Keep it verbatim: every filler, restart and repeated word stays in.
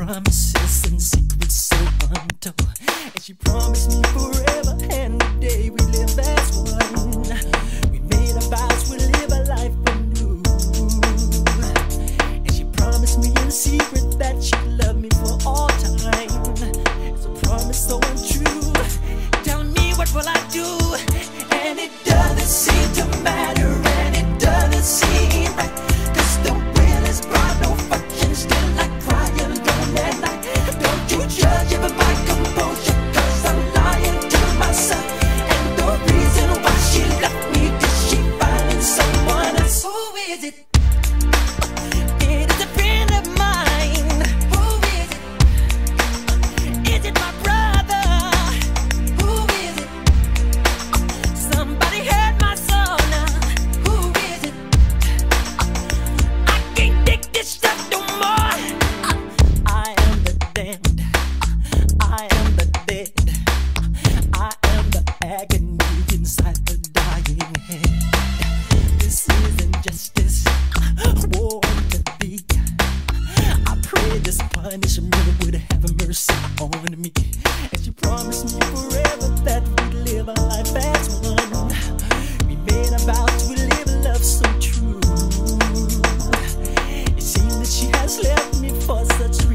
promises and secrets so untold. And she promised me forever, and the day we live as one. We made our vows, we live a life anew. And she promised me in secret that she'd love me for all time. It's a promise so untrue. Tell me, what will I do? And it doesn't seem to matter, and it doesn't seem right. Cause the will is bright, no fucking still like crying alone at night. Don't you judge even my composure, cause I'm lying to myself. And the reason why she left me, did she find someone else? Who is it? It is a friend of mine. Who is it? Is it my brother? Who is it? Somebody heard my soul now. Who is it? I can't take this stuff no more. I am the damned. I am the dead. I am the agony inside the dying head. This isn't justice. War to be. I pray this punishment would have mercy on me. And she promised me forever that we'd live our life as one. We made a vow to live a love so true. It seems that she has left me for such